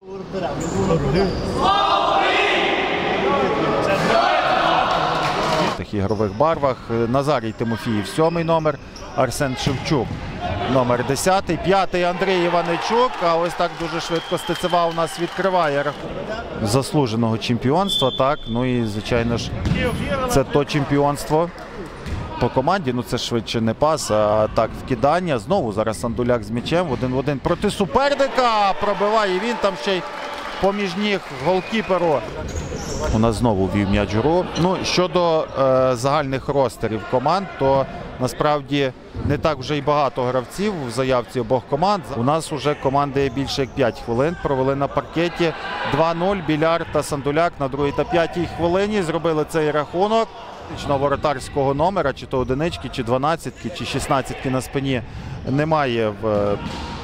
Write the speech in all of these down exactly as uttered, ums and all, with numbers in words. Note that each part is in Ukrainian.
В таких ігрових барвах Назарій Тимофіїв, сьомий номер, Арсен Шевчук, номер десятий, п'ятий Андрій Іваничук, а ось так дуже швидко Стецева у нас відкриває рахунок заслуженого чемпіонства, так, ну і звичайно ж це то чемпіонство по команді, ну це швидше не пас, а так вкидання. Знову зараз Андуляк з м'ячем, один в один проти суперника, пробиває він там ще й поміж ніг голкіперу. У нас знову вів м'яч в гру. Ну, щодо е, загальних ростерів команд, то насправді не так вже й багато гравців в заявці обох команд. У нас вже команди більше як п'ять хвилин провели на паркеті. два нуль, Біляр та Сандуляк на другій та п'ятій хвилині зробили цей рахунок. Воротарського номера, чи то одинички, чи дванадцятки, чи шістнадцятки на спині немає в...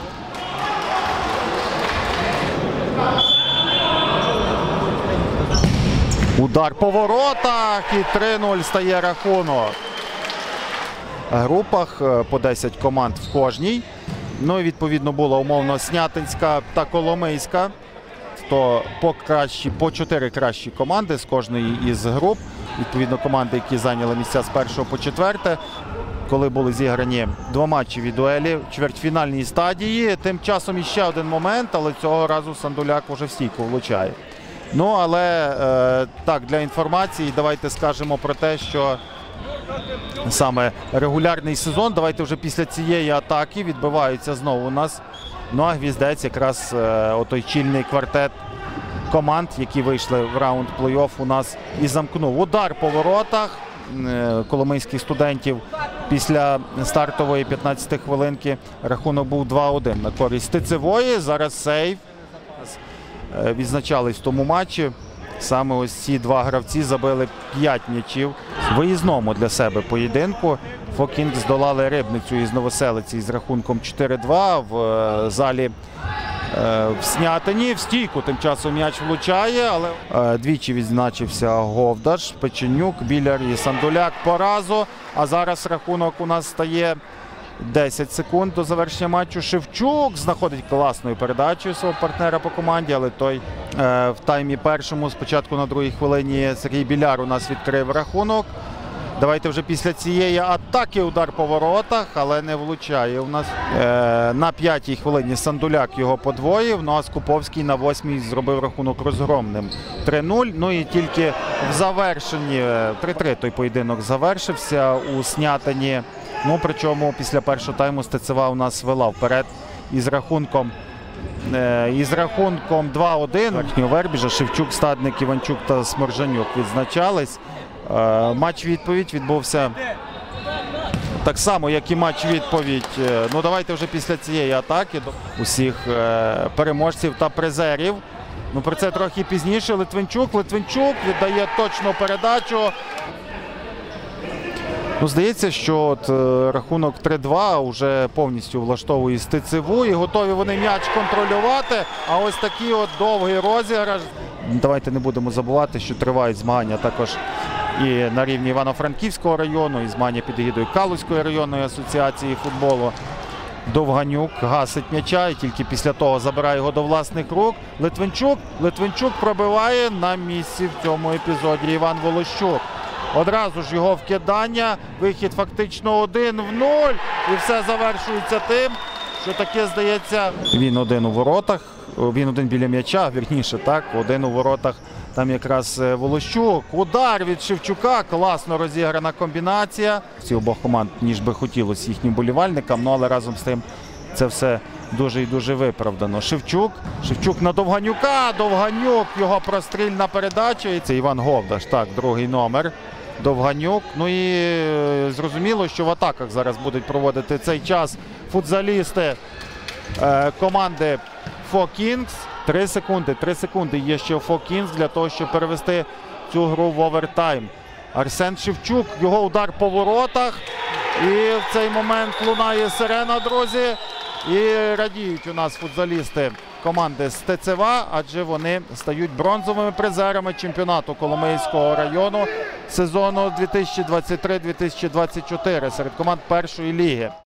Удар по воротах і три нуль стає рахунок. В групах по десять команд в кожній. Ну і відповідно була умовно Снятинська та Коломийська. То по, кращі, по чотири кращі команди з кожної із груп. Відповідно команди, які зайняли місця з першого по четверте. Коли були зіграні двоматчеві дуелі в чвертьфінальній стадії. Тим часом іще один момент, але цього разу Сандуляк вже в стійку влучає. Ну, але е, так, для інформації давайте скажемо про те, що саме регулярний сезон, давайте вже після цієї атаки відбиваються знову у нас. Ну, а Гвіздець якраз е, отой чільний квартет команд, які вийшли в раунд плей-офф, у нас і замкнув. Удар по воротах е, коломийських студентів після стартової п'ятнадцятої хвилинки. Рахунок був два один на користь Стецевої. Зараз сейв. Відзначались в тому матчі. Саме ось ці два гравці забили п'ять м'ячів в виїзному для себе поєдинку. Фокінг здолали Рибницю із Новоселиці з рахунком чотири два в залі в Снятині. В стійку тим часом м'яч влучає, але двічі відзначився Говдаш, Печенюк, Біляр і Сандуляк по разу. А зараз рахунок у нас стає десять секунд до завершення матчу. Шевчук знаходить класною передачею свого партнера по команді, але той е, в таймі першому, спочатку на другій хвилині Сергій Біляр у нас відкрив рахунок. Давайте вже після цієї атаки удар по воротах, але не влучає. У нас е, на п'ятій хвилині Сандуляк його подвоїв, ну а Скуповський на восьмій зробив рахунок розгромним три нуль. Ну і тільки в завершенні три три той поєдинок завершився у Снятині. Ну, причому після першого тайму Стецева у нас вела вперед із рахунком е, із рахунком два один. Верхнього Вербіжа, Шевчук, Стадник, Іванчук та Сморжанюк відзначались. Е, матч-відповідь відбувся так само, як і матч-відповідь. Е, ну, давайте вже після цієї атаки до усіх е, переможців та призерів. Ну, про це трохи пізніше. Литвинчук, Литвинчук віддає точну передачу. Ну, здається, що от, е, рахунок три два вже повністю влаштовує Стецеву і готові вони м'яч контролювати. А ось такий от довгий розіграш. Давайте не будемо забувати, що тривають змагання також і на рівні Івано-Франківського району, і змагання під егідою Калузької районної асоціації футболу. Довганюк гасить м'яча і тільки після того забирає його до власних рук. Литвинчук, Литвинчук пробиває на місці в цьому епізоді Іван Волощук. Одразу ж його вкидання, вихід фактично один в нуль. І все завершується тим, що таке, здається, він один у воротах, він один біля м'яча, вірніше, так, один у воротах. Там якраз Волощук. Удар від Шевчука, класно розіграна комбінація. Ці обох команд, ніж би хотілося їхнім болівальникам, ну але разом з тим це все дуже і дуже виправдано. Шевчук, Шевчук на Довганюка, Довганюк, його прострільна передача. І це Іван Говдаш, так, другий номер. Довганюк. Ну і е, зрозуміло, що в атаках зараз будуть проводити цей час футзалісти е, команди Фокінгс. Три секунди, три секунди є ще у Фокінгс для того, щоб перевести цю гру в овертайм. Арсен Шевчук, його удар по воротах. І в цей момент лунає сирена, друзі. І радіють у нас футзалісти команди Стецева, адже вони стають бронзовими призерами чемпіонату Коломийського району сезону дві тисячі двадцять три - дві тисячі двадцять чотири серед команд першої ліги.